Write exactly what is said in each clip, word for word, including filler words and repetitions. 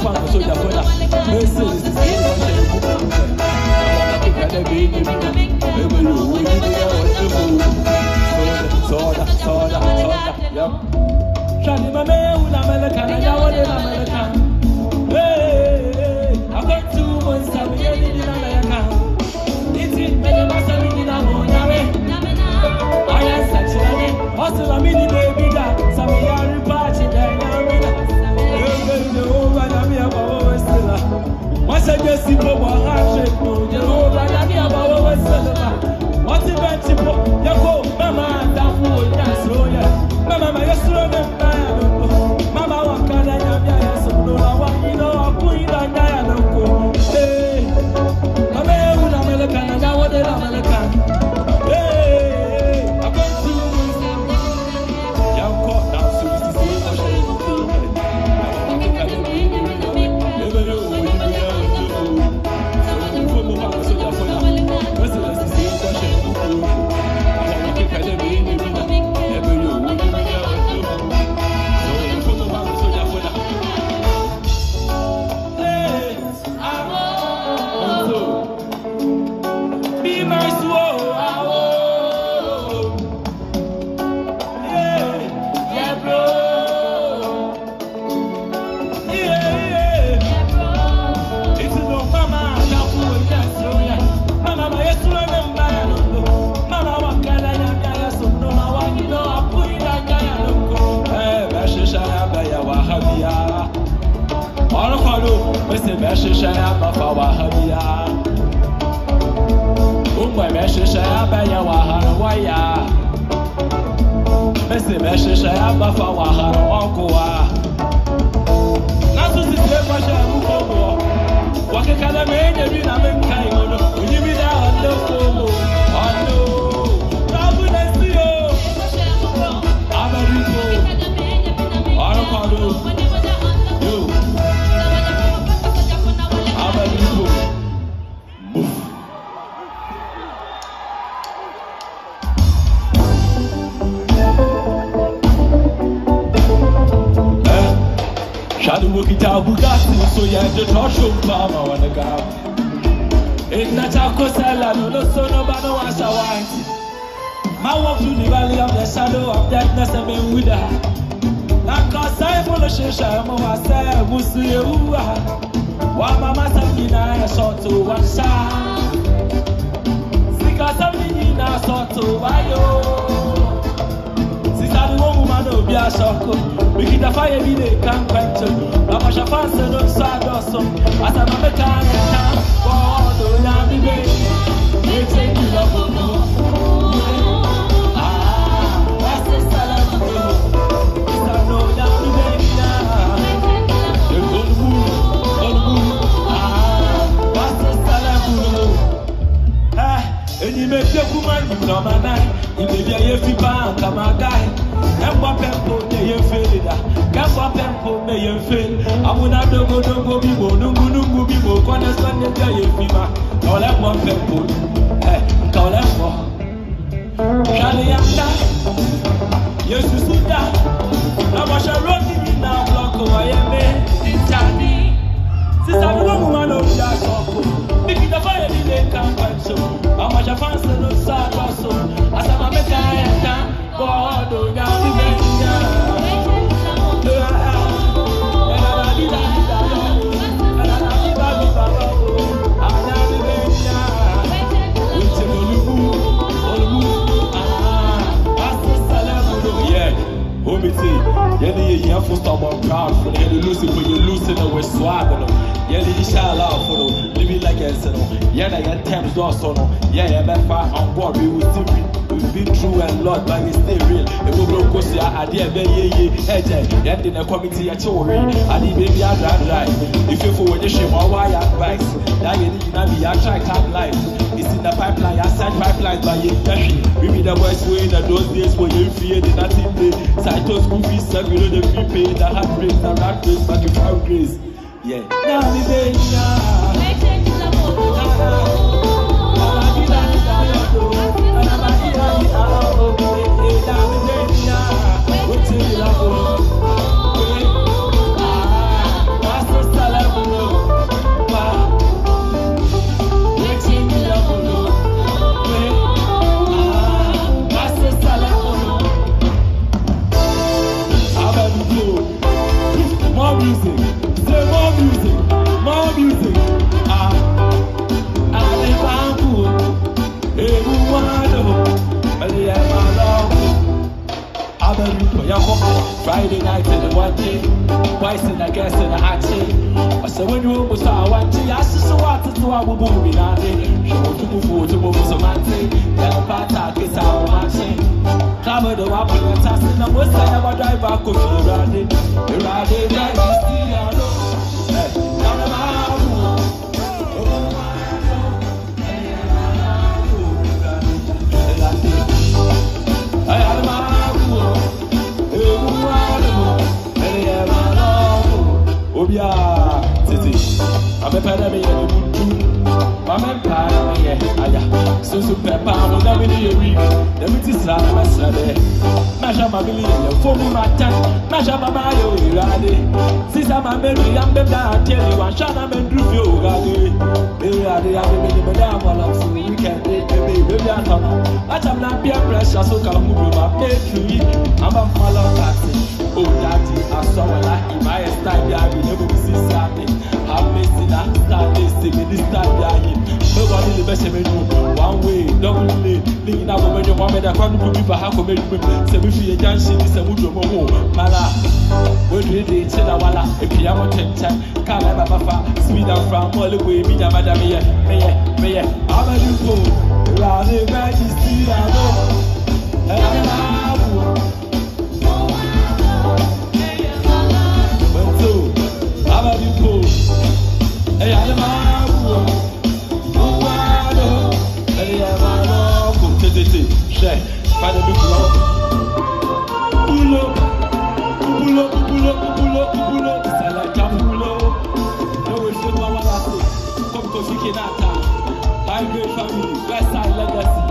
fun, so you're for that. Mercy is soda, soda, soda, yep. Shani mame una American, I want an American. Hey, I got two months to be in America. It's it, many master in Amona. I am such a also a mini baby that some are reparting there. No, I'm here about Westella. Once I just see Bobo Hatchet, no, you're over and here about Westella. What's the best? You go, Mama, that fool, that's so yeah. Mama, my student, Mama, what can I have? So, I want you know, I'll put it on Diana. Hey, I'm an American, and I want an American. Hey, I'm going to young court now, so this is the so yeah, the Joshua Farmer on the gap. In the Chaco Salad, no son of no one shall white. My walk through the valley of the shadow of darkness and me with her. Now, cause I follow Shisha, Moa said, Musu, while Mamma Sabina saw to one shot. Because something I saw to Wayo. Sister, the woman will be a shock. We get a fire every day, can't quite tell. I'm a chafan, so don't sad or so. As I'm a mechanic, oh, don't have me, baby. You take you love for more. Ah, what's the salad? It's a no down, baby. You're going to move, going to move. Ah, what's the salad? Ah, and you make your woman become a night. You may be a free bank, come a guy. Gamma Pempo, may you feel it. Gamma Pempo, may you feel. I will not go, go, go, Bibo, Nungu, Nungu, Bibo, Cornerstone, and Jay Fima. Call them one Pempo. Eh, call them one. Charlie Anda, yes, you see that. Now, I shall run in now, block away, I may. Charlie, since I don't want to be a shop, make it a fire, they can't find so. How much I fancy no sad or so. As I'm a mechanic. Oh, do ya be yeah, for someone proud for the losing for you losing the West Swagger. Yeah, the shall out for them, living like a son. Yeah, I got temps also. Yeah, I'm back on board. We will still be. We've been through a lot, but we stay real. It will go because your idea, baby, hey, yeah, in the committee at your ring. I need baby, I drive right. If you forward the shame, or why advice, that you need to be a track tag life. It's in the pipeline, I side pipeline by your fashion. We be the worst way in those days where you fear the nothing day. Cytos movies, some you know the prepaid, the heartbreak, the rat race, but you found grace. Yeah. Now, the baby, What's music, say more music, more music. Ah, I live on cool. Everyone, I live on love. I'm a new Friday night in the one day, twice in the guest in the action. I said, when you almost saw one day, I saw what to do. I will move in a day. Show to move forward to move so much. Then a part of it, I'll match it. Travel the walk with the task, and I'm going to drive back to the Radi. The Radi, right? It's still out. Hey, down the Obia, Titi, I'm a penny, I'm a pie, yeah, so super power, never need a week. Let me just say, I'm a Sunday. Masha Mabilia, for me, my time, Masha Mabayo, Radi. Since I'm a baby, I'm the dad, tell you, I'm Shana Mendru, Radi. Maybe I have been in the Madame while I'm so weekend, baby, baby, I'm not peer pressure, so come move my pay to you. I'm a follow taxi. Oh, daddy, I saw a lot in my style. I will never see something. I'm missing that style. Singing this style. Nobody the best of me. One way, double way. Thinking about when you want me to come to people. How come you say if you dance in this, I would do more. Mala, when you did say that, Walla, if you have a ten time, can't have a papa, sweet and from all the way, me, Madame, me, me, me, I'm a new fool. Rather, majesty, I know. I'm a new fool. Hey, I'm a fool. Oh, I know. Hey, I'm a fool. Titi, share. Find a big love. Pull up, pull up, pull up, pull up, pull up. It's like a pull up. No, it's not what I say. Come to Sikinata. High grade family, West Side legacy.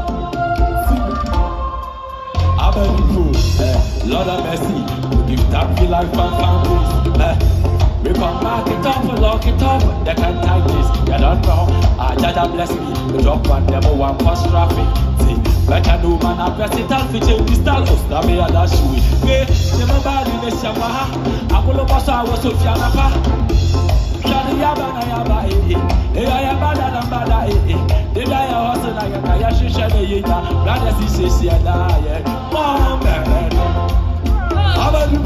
I'm a new fool. Lord of mercy. Give that feel like fun families. We come back it up, lock it up, they can't tie this, you don't know. Ah, Jaja bless me, the drop one, never one cause traffic. See, like a new man, I've got it all, fit in the style, so stab me and dash you. Wait, never bad in the Shamaha, I will have us, I was so Fianapa. Shadi Yabana Yaba, eh, eh, I am bad and bad, eh, eh, the guy I was in a Kayashi Shadayina, Brother Sissi and I, Mom, how about you?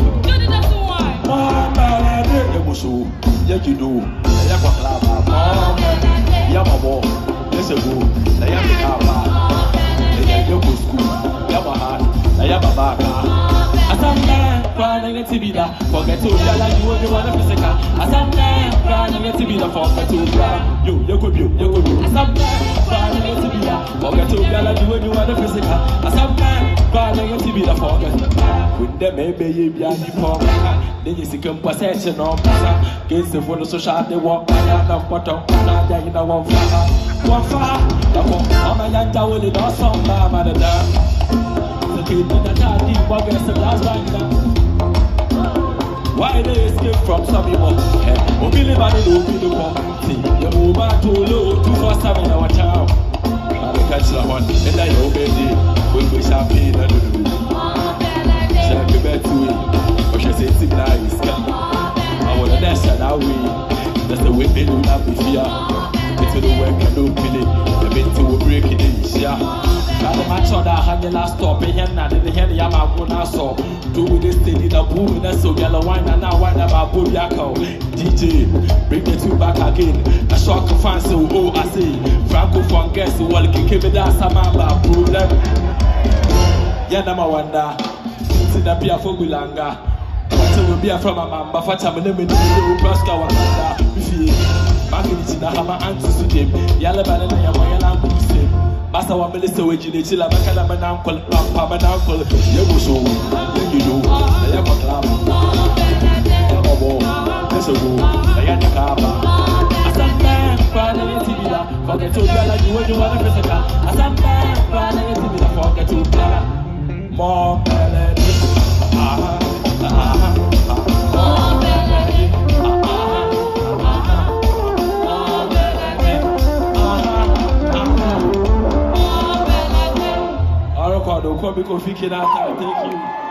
So, yeah, you do. I am a club, Yamabo, yes, a boo, I am the Kaba, I am your school, Yamaha, I am a baka. As I'm there, crying at Tibida, forget to Yala, you will be one of the second. As I'm there, crying at Tibida, forget to you, you could you, you could you. As I'm there, crying at Tibida, forget to Yala, you will be one of the second. As I'm there, crying at Tibida, forget. With them, maybe you be on the form. Then you see possession of against the photo social they walk by and of bottom and there you know one fire one fire I'm a young tower with no song by my dad the kid in the daddy buggers the last one why they escape from some people oh believe I don't be the community you move back to low two for seven our town and catch the one and I obey we go champagne and do check it back to it but she says it's nice I want to dance that way. That's the way they do not be fear. It's the work and don't feel it. The bit to break it in. Yeah. Got a match on that hand the last stop. And then the hand the Yama go now so. Do with this thing in a boom and so yellow wine and now wine about Booyako. D J, bring the two back again. A shock of fancy. Oh, I see. Franco from guest who will kick me down some problem. Yeah, number one. Since the Pia for Gulanga. So we'll be from a man, but for time, let me do the Brasca one. If you back in the Hammer and to them, Yalaban and Yamayan to say, Master one minister, which you need to have a Calaman uncle, Papa and uncle, you so, you know, the Yama Club, Yamabo, there's a room, the Yatakaba. As I'm back, crying to be that, forget to Gala, you when you want to visit her. As I'm back, crying to be that, forget to Gala, more melody. Ah. I'll record the Kobe Kofi Kinata. Thank you.